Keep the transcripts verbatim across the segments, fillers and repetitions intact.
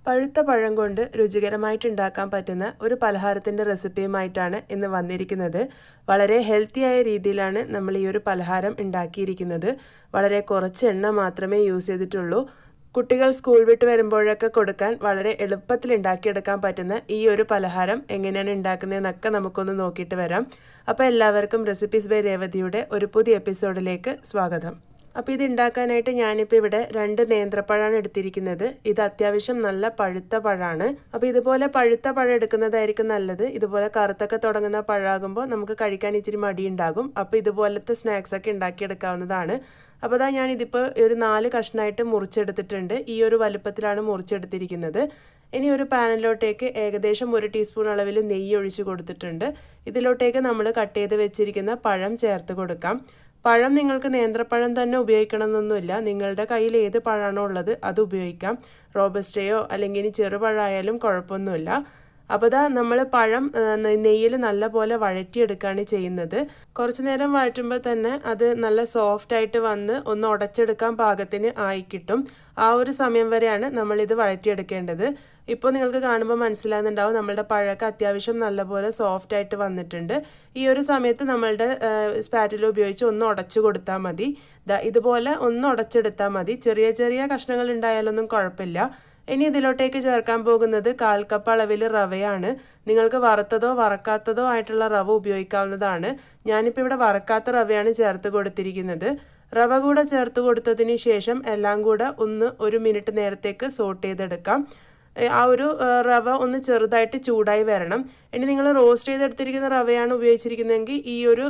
പഴുത്ത പഴം കൊണ്ട് രുചികരമായിട്ട് ഉണ്ടാക്കാൻ പറ്റുന്ന ഒരു പലഹാരത്തിൻ്റെ റെസിപ്പിയുമായിട്ടാണ് ഇന്ന് വന്നിരിക്കുന്നത്. വളരെ ഹെൽത്തിയായ രീതിയിലാണ് നമ്മൾ ഈ ഒരു പലഹാരം ഉണ്ടാക്കിയിരിക്കുന്നത്. വളരെ കുറച്ച് എണ്ണ മാത്രമേ യൂസ് ചെയ്തിട്ടുള്ളൂ. കുട്ടികൾ സ്കൂൾ വിട്ട് വരുമ്പോഴൊക്കെ കൊടുക്കാൻ വളരെ എളുപ്പത്തിൽ ഉണ്ടാക്കിയെടുക്കാൻ പറ്റുന്ന ഈ ഒരു പലഹാരം എങ്ങനെയാണ് ഉണ്ടാക്കുന്നതെന്നൊക്കെ നമുക്കൊന്ന് നോക്കിയിട്ട് വരാം. അപ്പോൾ എല്ലാവർക്കും റെസിപ്പീസ് ബൈ രേവതിയുടെ ഒരു പുതിയ എപ്പിസോഡിലേക്ക് സ്വാഗതം. അപ്പോൾ ഇത് ഉണ്ടാക്കാനായിട്ട് ഞാനിപ്പോൾ ഇവിടെ രണ്ട് നേന്ത്രപ്പഴമാണ് എടുത്തിരിക്കുന്നത്. ഇത് അത്യാവശ്യം നല്ല പഴുത്ത പഴമാണ്. അപ്പോൾ ഇതുപോലെ പഴുത്ത പഴം എടുക്കുന്നതായിരിക്കും നല്ലത്. ഇതുപോലെ കറുത്തൊക്കെ തുടങ്ങുന്ന പഴമാകുമ്പോൾ നമുക്ക് കഴിക്കാൻ ഇച്ചിരി മടിയുണ്ടാകും. അപ്പോൾ ഇതുപോലത്തെ സ്നാക്സ് ഒക്കെ ഉണ്ടാക്കിയെടുക്കാവുന്നതാണ്. അപ്പോൾ അതാ ഞാനിതിപ്പോൾ ഒരു നാല് കഷ്ണമായിട്ട് മുറിച്ചെടുത്തിട്ടുണ്ട്. ഈ ഒരു വലുപ്പത്തിലാണ് മുറിച്ചെടുത്തിരിക്കുന്നത്. ഇനി ഒരു പാനിലോട്ടേക്ക് ഏകദേശം ഒരു ടീസ്പൂൺ അളവിൽ നെയ്യ് ഒഴിച്ച് കൊടുത്തിട്ടുണ്ട്. ഇതിലോട്ടേക്ക് നമ്മൾ കട്ട് ചെയ്ത് വെച്ചിരിക്കുന്ന പഴം ചേർത്ത് കൊടുക്കാം. പഴം നിങ്ങൾക്ക് നേന്ത്രപ്പഴം തന്നെ ഉപയോഗിക്കണമെന്നൊന്നുമില്ല. നിങ്ങളുടെ കയ്യിൽ ഏത് പഴമാണോ ഉള്ളത് അത് ഉപയോഗിക്കാം. റോബസ്റ്റയോ അല്ലെങ്കിൽ ഇനി ചെറുപഴമായാലും കുഴപ്പമൊന്നുമില്ല. അപ്പോൾ ഇതാ നമ്മൾ പഴം നെയ്യിൽ നല്ലപോലെ വഴറ്റിയെടുക്കുകയാണ് ചെയ്യുന്നത്. കുറച്ച് നേരം വഴറ്റുമ്പോൾ തന്നെ അത് നല്ല സോഫ്റ്റായിട്ട് വന്ന് ഒന്ന് ഉടച്ചെടുക്കാൻ പാകത്തിന് ആയി കിട്ടും. ആ ഒരു സമയം വരെയാണ് നമ്മളിത് വഴറ്റിയെടുക്കേണ്ടത്. ഇപ്പോൾ നിങ്ങൾക്ക് കാണുമ്പോൾ മനസ്സിലാകുന്നുണ്ടാവും നമ്മളുടെ പഴമൊക്കെ അത്യാവശ്യം നല്ലപോലെ സോഫ്റ്റായിട്ട് വന്നിട്ടുണ്ട്. ഈ ഒരു സമയത്ത് നമ്മളുടെ സ്പാറ്റില ഉപയോഗിച്ച് ഒന്ന് ഉടച്ചു കൊടുത്താൽ മതി. ഇതുപോലെ ഒന്ന് ഉടച്ചെടുത്താൽ മതി. ചെറിയ ചെറിയ കഷ്ണങ്ങൾ ഉണ്ടായാലൊന്നും കുഴപ്പമില്ല. ഇനി ഇതിലോട്ടേക്ക് ചേർക്കാൻ പോകുന്നത് കാൽ കപ്പ് അളവിൽ റവയാണ്. നിങ്ങൾക്ക് വറുത്തതോ വറക്കാത്തതോ ആയിട്ടുള്ള റവ ഉപയോഗിക്കാവുന്നതാണ്. ഞാനിപ്പോൾ ഇവിടെ വറക്കാത്ത റവയാണ് ചേർത്ത് കൊടുത്തിരിക്കുന്നത്. റവ കൂടെ ചേർത്ത് കൊടുത്തതിന് ശേഷം എല്ലാം കൂടെ ഒന്ന് ഒരു മിനിറ്റ് നേരത്തേക്ക് സോട്ട് ചെയ്തെടുക്കാം. ആ ഒരു റവ ഒന്ന് ചെറുതായിട്ട് ചൂടായി വരണം. ഇനി നിങ്ങൾ റോസ്റ്റ് ചെയ്തെടുത്തിരിക്കുന്ന റവയാണ് ഉപയോഗിച്ചിരിക്കുന്നതെങ്കിൽ ഈ ഒരു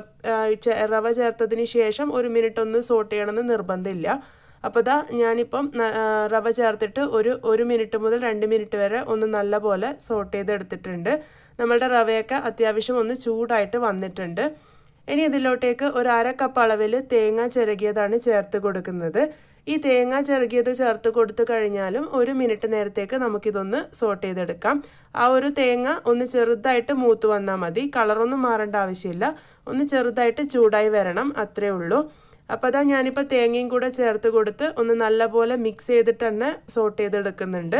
റവ ചേർത്തതിന് ശേഷം ഒരു മിനിറ്റ് ഒന്ന് സോട്ട് ചെയ്യണമെന്ന് നിർബന്ധമില്ല. അപ്പോൾ ഇതാ ഞാനിപ്പം റവ ചേർത്തിട്ട് ഒരു ഒരു മിനിറ്റ് മുതൽ രണ്ട് മിനിറ്റ് വരെ ഒന്ന് നല്ലപോലെ സോട്ട് ചെയ്തെടുത്തിട്ടുണ്ട്. നമ്മളുടെ റവയൊക്കെ അത്യാവശ്യം ഒന്ന് ചൂടായിട്ട് വന്നിട്ടുണ്ട്. ഇനി ഇതിലോട്ടേക്ക് ഒരു അര കപ്പ് അളവിൽ തേങ്ങ ചിരകിയതാണ് ചേർത്ത് കൊടുക്കുന്നത്. ഈ തേങ്ങ ചിരകിയത് ചേർത്ത് കൊടുത്തു കഴിഞ്ഞാലും ഒരു മിനിറ്റ് നേരത്തേക്ക് നമുക്കിതൊന്ന് സോട്ട് ചെയ്തെടുക്കാം. ആ ഒരു തേങ്ങ ഒന്ന് ചെറുതായിട്ട് മൂത്ത് വന്നാൽ മതി. കളറൊന്നും മാറേണ്ട ആവശ്യമില്ല. ഒന്ന് ചെറുതായിട്ട് ചൂടായി വരണം, അത്രേ ഉള്ളൂ. അപ്പോൾ അതാ ഞാനിപ്പോൾ തേങ്ങയും കൂടെ ചേർത്ത് കൊടുത്ത് ഒന്ന് നല്ലപോലെ മിക്സ് ചെയ്തിട്ട് തന്നെ സോട്ട് ചെയ്തെടുക്കുന്നുണ്ട്.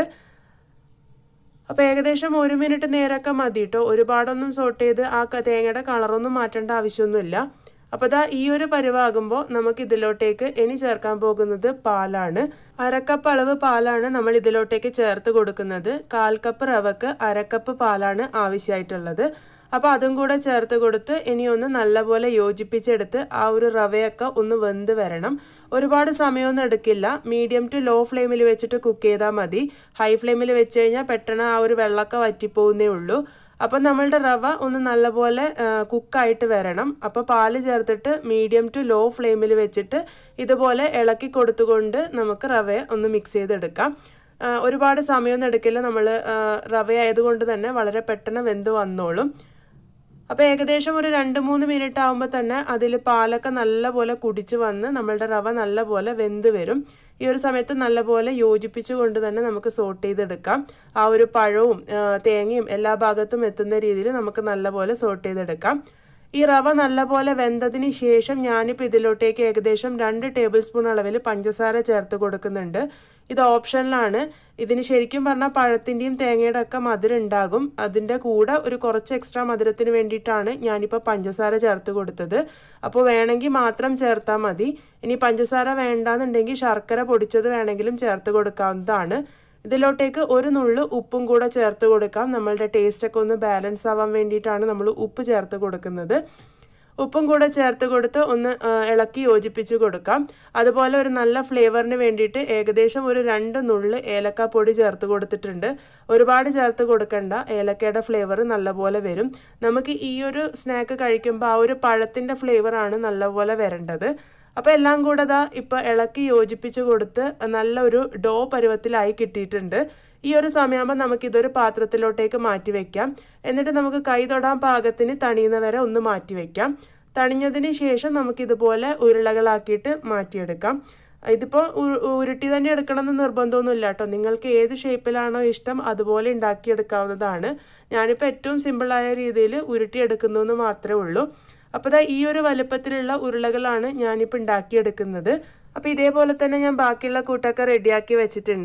അപ്പോൾ ഏകദേശം ഒരു മിനിറ്റ് നേരമൊക്കെ മതി കേട്ടോ. ഒരുപാടൊന്നും സോട്ട് ചെയ്ത് ആ തേങ്ങയുടെ കളറൊന്നും മാറ്റേണ്ട ആവശ്യമൊന്നുമില്ല. അപ്പോൾ ഇതാ ഈ ഒരു പരുവാകുമ്പോൾ നമുക്ക് ഇതിലോട്ടേക്ക് ഇനി ചേർക്കാൻ പോകുന്നത് പാലാണ്. അരക്കപ്പ് അളവ് പാലാണ് നമ്മൾ ഇതിലോട്ടേക്ക് ചേർത്ത് കൊടുക്കുന്നത്. കാൽ കപ്പ് റവക്ക് അരക്കപ്പ് പാലാണ് ആവശ്യമായിട്ടുള്ളത്. അപ്പോൾ അതും കൂടെ ചേർത്ത് കൊടുത്ത് ഇനി ഒന്ന് നല്ലപോലെ യോജിപ്പിച്ചെടുത്ത് ആ ഒരു റവയൊക്കെ ഒന്ന് വെന്ത് വരണം. ഒരുപാട് സമയമൊന്നും എടുക്കില്ല. മീഡിയം ടു ലോ ഫ്ലെയിമിൽ വെച്ചിട്ട് കുക്ക് ചെയ്താൽ മതി. ഹൈ ഫ്ലെയിമിൽ വെച്ച് കഴിഞ്ഞാൽ പെട്ടെന്ന് ആ ഒരു വെള്ളമൊക്കെ വറ്റിപ്പോകുന്നേ ഉള്ളൂ. അപ്പം നമ്മളുടെ റവ ഒന്ന് നല്ലപോലെ കുക്കായിട്ട് വരണം. അപ്പോൾ പാല് ചേർത്തിട്ട് മീഡിയം ടു ലോ ഫ്ലെയിമിൽ വെച്ചിട്ട് ഇതുപോലെ ഇളക്കി കൊടുത്തുകൊണ്ട് നമുക്ക് റവയെ ഒന്ന് മിക്സ് ചെയ്തെടുക്കാം. ഒരുപാട് സമയമൊന്നും എടുക്കില്ല. നമ്മൾ റവ ആയതുകൊണ്ട് തന്നെ വളരെ പെട്ടെന്ന് വെന്ത് വന്നോളും. അപ്പോൾ ഏകദേശം ഒരു രണ്ട് മൂന്ന് മിനിറ്റ് ആകുമ്പോൾ തന്നെ അതിൽ പാലൊക്കെ നല്ലപോലെ കുടിച്ച് വന്ന് നമ്മളുടെ റവ നല്ലപോലെ വെന്ത് വരും. ഈ ഒരു സമയത്ത് നല്ലപോലെ യോജിപ്പിച്ചു കൊണ്ട് തന്നെ നമുക്ക് സോട്ട് ചെയ്തെടുക്കാം. ആ ഒരു പഴവും തേങ്ങയും എല്ലാ ഭാഗത്തും എത്തുന്ന രീതിയിൽ നമുക്ക് നല്ലപോലെ സോട്ട് ചെയ്തെടുക്കാം. ഈ റവ നല്ലപോലെ വെന്തതിന് ശേഷം ഞാനിപ്പോൾ ഇതിലോട്ടേക്ക് ഏകദേശം രണ്ട് ടേബിൾ സ്പൂൺ അളവിൽ പഞ്ചസാര ചേർത്ത് കൊടുക്കുന്നുണ്ട്. ഇത് ഓപ്ഷനിലാണ്. ഇതിന് ശരിക്കും പറഞ്ഞാൽ പഴത്തിൻ്റെയും തേങ്ങയുടെ ഒക്കെ മധുരം ഉണ്ടാകും. അതിൻ്റെ കൂടെ ഒരു കുറച്ച് എക്സ്ട്രാ മധുരത്തിന് വേണ്ടിയിട്ടാണ് ഞാനിപ്പോൾ പഞ്ചസാര ചേർത്ത് കൊടുത്തത്. അപ്പോൾ വേണമെങ്കിൽ മാത്രം ചേർത്താൽ മതി. ഇനി പഞ്ചസാര വേണ്ടാന്നുണ്ടെങ്കിൽ ശർക്കര പൊടിച്ചത് വേണമെങ്കിലും ചേർത്ത് കൊടുക്കാവുന്നതാണ്. ഇതിലോട്ടേക്ക് ഒരു നുള്ളു ഉപ്പും കൂടെ ചേർത്ത് കൊടുക്കാം. നമ്മളുടെ ടേസ്റ്റൊക്കെ ഒന്ന് ബാലൻസ് ആവാൻ വേണ്ടിയിട്ടാണ് നമ്മൾ ഉപ്പ് ചേർത്ത് കൊടുക്കുന്നത്. ഉപ്പും കൂടെ ചേർത്ത് കൊടുത്ത് ഒന്ന് ഇളക്കി യോജിപ്പിച്ച് കൊടുക്കാം. അതുപോലെ ഒരു നല്ല ഫ്ലേവറിന് വേണ്ടിയിട്ട് ഏകദേശം ഒരു രണ്ട് നുള്ള് ഏലക്കാപ്പൊടി ചേർത്ത് കൊടുത്തിട്ടുണ്ട്. ഒരുപാട് ചേർത്ത് കൊടുക്കണ്ട. ഏലക്കയുടെ ഫ്ലേവർ നല്ലപോലെ വരും. നമുക്ക് ഈ ഒരു സ്നാക്ക് കഴിക്കുമ്പോൾ ആ ഒരു പഴത്തിൻ്റെ ഫ്ലേവറാണ് നല്ലപോലെ വരേണ്ടത്. അപ്പോൾ എല്ലാം കൂടെ ദാ ഇപ്പോൾ ഇളക്കി യോജിപ്പിച്ച് കൊടുത്ത് നല്ലൊരു ഡോ പരുവത്തിലായി കിട്ടിയിട്ടുണ്ട്. ഈ ഒരു സമയമാകുമ്പോൾ നമുക്കിതൊരു പാത്രത്തിലോട്ടേക്ക് മാറ്റി വയ്ക്കാം. എന്നിട്ട് നമുക്ക് കൈ തൊടാൻ പാകത്തിന് തണിയുന്ന വരെ ഒന്ന് മാറ്റി വയ്ക്കാം. തണിഞ്ഞതിന് ശേഷം നമുക്കിതുപോലെ ഉരുളകളാക്കിയിട്ട് മാറ്റിയെടുക്കാം. ഇതിപ്പോൾ ഉരുട്ടി തന്നെ എടുക്കണമെന്ന് നിർബന്ധമൊന്നുമില്ല കേട്ടോ. നിങ്ങൾക്ക് ഏത് ഷേപ്പിലാണോ ഇഷ്ടം അതുപോലെ ഉണ്ടാക്കിയെടുക്കാവുന്നതാണ്. ഞാനിപ്പോൾ ഏറ്റവും സിമ്പിളായ രീതിയിൽ ഉരുട്ടിയെടുക്കുന്നു എന്ന് മാത്രമേ ഉള്ളൂ. അപ്പോൾ ദാ ഈ ഒരു വലുപ്പത്തിലുള്ള ഉരുളകളാണ് ഞാനിപ്പോൾ ഉണ്ടാക്കിയെടുക്കുന്നത്. അപ്പോൾ ഇതേപോലെ തന്നെ ഞാൻ ബാക്കിയുള്ള കൂട്ടൊക്കെ റെഡിയാക്കി വെച്ചിട്ടുണ്ട്.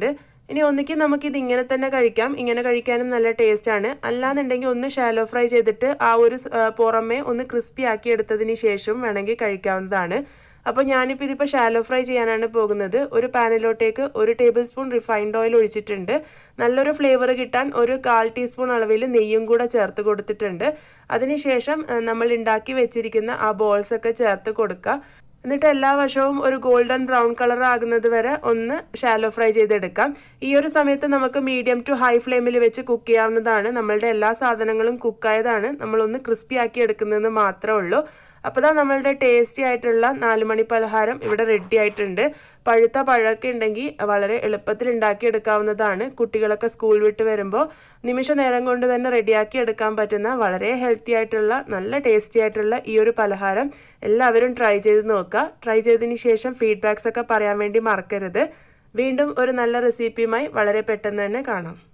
ഇനി ഒന്നിക്ക് നമുക്ക് ഇത് ഇങ്ങനെ തന്നെ കഴിക്കാം. ഇങ്ങനെ കഴിക്കാനും നല്ല ടേസ്റ്റ് ആണ്. അല്ലാന്നുണ്ടെങ്കിൽ ഒന്ന് ഷാലോ ഫ്രൈ ചെയ്തിട്ട് ആ ഒരു പുറമേ ഒന്ന് ക്രിസ്പി ആക്കി എടുത്തതിന് ശേഷം വേണമെങ്കിൽ കഴിക്കാവുന്നതാണ്. അപ്പോൾ ഞാനിപ്പോൾ ഇതിപ്പോൾ ഷാലോ ഫ്രൈ ചെയ്യാനാണ് പോകുന്നത്. ഒരു പാനിലോട്ടേക്ക് ഒരു ടേബിൾ സ്പൂൺ റിഫൈൻഡ് ഓയിൽ ഒഴിച്ചിട്ടുണ്ട്. നല്ലൊരു ഫ്ലേവർ കിട്ടാൻ ഒരു കാൽ ടീസ്പൂൺ അളവിൽ നെയ്യും കൂടെ ചേർത്ത് കൊടുത്തിട്ടുണ്ട്. അതിനുശേഷം നമ്മൾ ഉണ്ടാക്കി വെച്ചിരിക്കുന്ന ആ ബോൾസ് ഒക്കെ ചേർത്ത് കൊടുക്കുക. എന്നിട്ട് എല്ലാ വശവും ഒരു ഗോൾഡൻ ബ്രൗൺ കളർ ആകുന്നത് വരെ ഒന്ന് ഷാലോ ഫ്രൈ ചെയ്തെടുക്കാം. ഈ ഒരു സമയത്ത് നമുക്ക് മീഡിയം ടു ഹൈ ഫ്ലെയിമിൽ വെച്ച് കുക്ക് ചെയ്യാവുന്നതാണ്. നമ്മളുടെ എല്ലാ സാധനങ്ങളും കുക്കായതാണ്, നമ്മളൊന്ന് ക്രിസ്പി ആക്കി എടുക്കുന്നതെന്ന് മാത്രമേ ഉള്ളൂ. അപ്പോൾ ഇതാ നമ്മളുടെ ടേസ്റ്റി ആയിട്ടുള്ള നാലുമണി പലഹാരം ഇവിടെ റെഡി ആയിട്ടുണ്ട്. പഴുത്ത പഴമൊക്കെ ഉണ്ടെങ്കിൽ വളരെ എളുപ്പത്തിൽ ഉണ്ടാക്കിയെടുക്കാവുന്നതാണ്. കുട്ടികളൊക്കെ സ്കൂൾ വിട്ട് വരുമ്പോൾ നിമിഷ നേരം കൊണ്ട് തന്നെ റെഡിയാക്കി എടുക്കാൻ പറ്റുന്ന വളരെ ഹെൽത്തി ആയിട്ടുള്ള നല്ല ടേസ്റ്റി ആയിട്ടുള്ള ഈ ഒരു പലഹാരം എല്ലാവരും ട്രൈ ചെയ്ത് നോക്കുക. ട്രൈ ചെയ്തതിന് ശേഷം ഫീഡ്ബാക്സ് ഒക്കെ പറയാൻ വേണ്ടി മറക്കരുത്. വീണ്ടും ഒരു നല്ല റെസിപ്പിയുമായി വളരെ പെട്ടെന്ന് തന്നെ കാണാം.